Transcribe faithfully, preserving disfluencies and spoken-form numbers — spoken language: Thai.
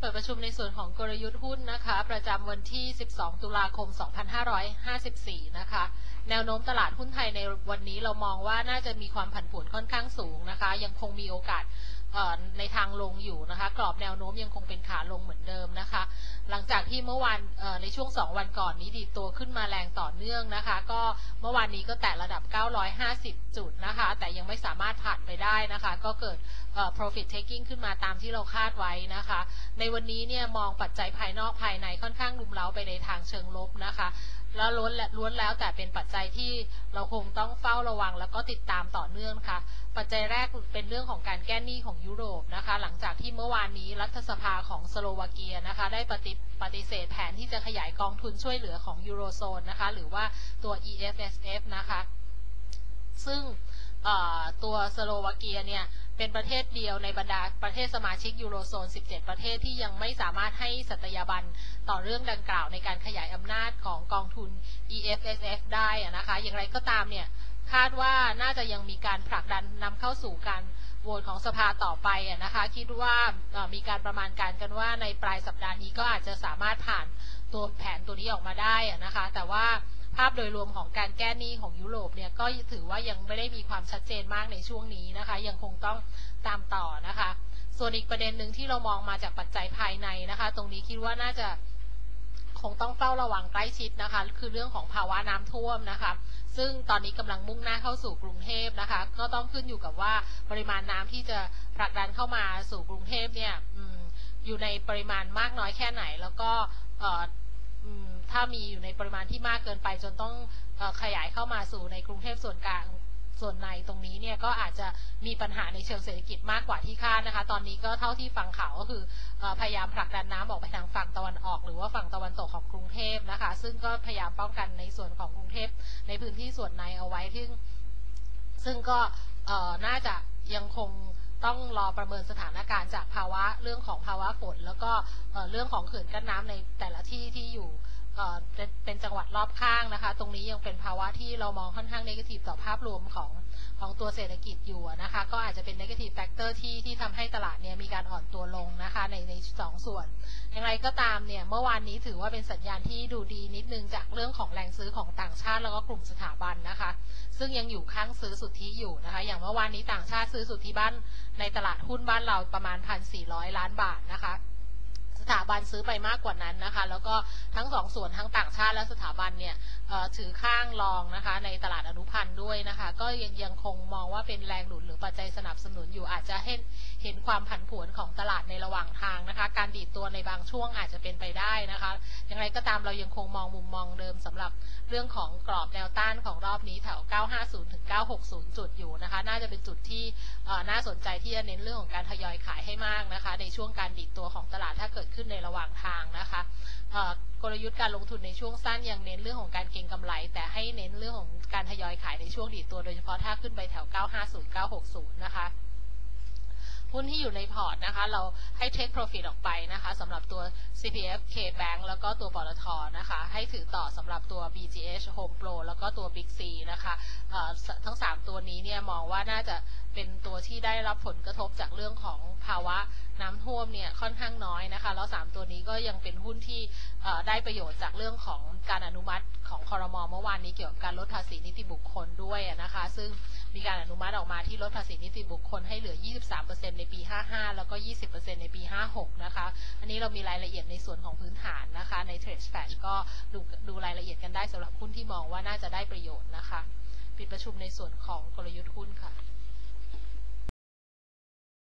ปิดประชุมในส่วนของกลยุทธ์หุ้นนะคะประจำวันที่สิบสองตุลาคมสองพันห้าร้อยห้าสิบสี่นะคะแนวโน้มตลาดหุ้นไทยในวันนี้เรามองว่าน่าจะมีความผันผวนค่อนข้างสูงนะคะยังคงมีโอกาสในทางลงอยู่นะคะกรอบแนวโน้มยังคงเป็นขาลงเหมือนเดิมนะคะหลังจากที่เมื่อวานในช่วงสองวันก่อนนี้ดีดตัวขึ้นมาแรงต่อเนื่องนะคะก็เมื่อวานนี้ก็แตะระดับเก้าร้อยห้าสิบจุดนะคะแต่ยังไม่สามารถผ่านไปได้นะคะก็เกิด profit taking ขึ้นมาตามที่เราคาดไว้นะคะในวันนี้เนี่ยมองปัจจัยภายนอกภายในค่อนข้างรุมเร้าไปในทางเชิงลบนะคะแล้วล้วนและล้วนแล้วแต่เป็นปัจจัยที่เราคงต้องเฝ้าระวังแล้วก็ติดตามต่อเนื่องค่ะปัจจัยแรกเป็นเรื่องของการแก้หนี้ของยุโรปนะคะหลังจากที่เมื่อวานนี้รัฐสภาของสโลวาเกียนะคะได้ปฏิปฏิเสธแผนที่จะขยายกองทุนช่วยเหลือของยูโรโซนนะคะหรือว่าตัว อี เอฟ เอส เอฟ นะคะซึ่งตัวสโลวาเกียเนี่ยเป็นประเทศเดียวในบรรดาประเทศสมาชิกยูโรโซนสิบเจ็ดประเทศที่ยังไม่สามารถให้สัตยาบันต่อเรื่องดังกล่าวในการขยายอำนาจของกองทุน อี เอฟ เอส เอฟ ได้นะคะอย่างไรก็ตามเนี่ยคาดว่าน่าจะยังมีการผลักดันนำเข้าสู่การโหวตของสภาต่อไปนะคะคิดว่ามีการประมาณการกันว่าในปลายสัปดาห์นี้ก็อาจจะสามารถผ่านตัวแผนตัวนี้ออกมาได้นะคะแต่ว่าภาพโดยรวมของการแก้หนี้ของยุโรปเนี่ยก็ถือว่ายังไม่ได้มีความชัดเจนมากในช่วงนี้นะคะยังคงต้องตามต่อนะคะส่วนอีกประเด็นหนึ่งที่เรามองมาจากปัจจัยภายในนะคะตรงนี้คิดว่าน่าจะคงต้องเฝ้าระวังใกล้ชิดนะคะคือเรื่องของภาวะน้ำท่วมนะคะซึ่งตอนนี้กำลังมุ่งหน้าเข้าสู่กรุงเทพนะคะก็ต้องขึ้นอยู่กับว่าปริมาณน้ำที่จะผลักดันเข้ามาสู่กรุงเทพเนี่ย อ, อยู่ในปริมาณมากน้อยแค่ไหนแล้วก็ถ้ามีอยู่ในปริมาณที่มากเกินไปจนต้องเอ่อขยายเข้ามาสู่ในกรุงเทพส่วนกลางส่วนในตรงนี้เนี่ยก็อาจจะมีปัญหาในเชิงเศรษฐกิจมากกว่าที่คาดนะคะตอนนี้ก็เท่าที่ฟังข่าวก็คือเอ่อพยายามผลักดันน้ำออกไปทางฝั่งตะวันออกหรือว่าฝั่งตะวันตกของกรุงเทพนะคะซึ่งก็พยายามป้องกันในส่วนของกรุงเทพในพื้นที่ส่วนในเอาไว้ที่ซึ่งก็เอ่อน่าจะยังคงต้องรอประเมินสถานการณ์จากภาวะเรื่องของภาวะฝนแล้วก็เรื่องของเขื่อนกั้นน้ำในแต่ละที่ที่อยู่เป็นจังหวัดรอบข้างนะคะตรงนี้ยังเป็นภาวะที่เรามองค่อนข้างเนกาทีฟต่อภาพรวมของของตัวเศรษฐกิจอยู่นะคะก็อาจจะเป็นเนกาทีฟแฟกเตอร์ที่ที่ทำให้ตลาดเนี่ยมีการอ่อนตัวลงนะคะในในสองส่วนอย่างไรก็ตามเนี่ยเมื่อวานนี้ถือว่าเป็นสัญญาณที่ดูดีนิดนึงจากเรื่องของแรงซื้อของต่างชาติแล้วก็กลุ่มสถาบันนะคะซึ่งยังอยู่ข้างซื้อสุทธิอยู่นะคะอย่างเมื่อวานนี้ต่างชาติซื้อสุทธิบ้านในตลาดหุ้นบ้านเราประมาณ หนึ่งพันสี่ร้อย ล้านบาทนะคะสถาบันซื้อไปมากกว่านั้นนะคะแล้วก็ทั้งสองส่วนทั้งต่างชาติและสถาบันเนี่ยถือข้างรองนะคะในตลาดอนุพันธ์ด้วยนะคะก็ยังยังคงมองว่าเป็นแรงหนุนหรือปัจจัยสนับสนุนอยู่อาจจะเห็นเห็นความผันผวนของตลาดในระหว่างทางนะคะการดีดตัวในบางช่วงอาจจะเป็นไปได้นะคะอย่างไรก็ตามเรายังคงมองมุมมองเดิมสำหรับเรื่องของกรอบแนวต้านของรอบนี้แถวเก้าห้าศูนย์ถึงเก้าหกศูนย์จุดอยู่นะคะน่าจะเป็นจุดที่น่าสนใจที่จะเน้นเรื่องของการทยอยขายให้มากนะคะในช่วงการดีดตัวของตลาดถ้าเกิดขึ้นในระหว่างทางนะคะกลยุทธ์การลงทุนในช่วงสั้นยังเน้นเรื่องของการเก็งกำไรแต่ให้เน้นเรื่องของการทยอยขายในช่วงดีดตัวโดยเฉพาะถ้าขึ้นไปแถวเก้าห้าศูนย์ เก้าหกศูนย์นะคะหุ้นที่อยู่ในพอร์ตนะคะเราให้ take profit ออกไปนะคะสำหรับตัว ซี พี เอฟ K-Bank แล้วก็ตัวปตท.นะคะให้ถือต่อสำหรับตัว บี จี เอช Home Pro แล้วก็ตัว Big C นะคะทั้งสามตัวนี้เนี่ยมองว่าน่าจะเป็นตัวที่ได้รับผลกระทบจากเรื่องของภาวะน้ำท่วมเนี่ยค่อนข้างน้อยนะคะแล้วสามตัวนี้ก็ยังเป็นหุ้นที่ได้ประโยชน์จากเรื่องของการอนุมัติของครม.เมื่อวานนี้เกี่ยวกับการลดภาษีนิติบุคคลด้วยนะคะซึ่งมีการอนุมัติออกมาที่ลดภาษีนิติบุคคลให้เหลือ ยี่สิบสามเปอร์เซ็นต์ ในปีห้าห้าแล้วก็ ยี่สิบเปอร์เซ็นต์ ในปีห้าหกนะคะอันนี้เรามีรายละเอียดในส่วนของพื้นฐานนะคะใน Trade Flash ก็ดูดูรายละเอียดกันได้สำหรับหุ้นที่มองว่าน่าจะได้ประโยชน์นะคะปิดประชุมในส่วนของกลยุทธ์หุ้นค่ะ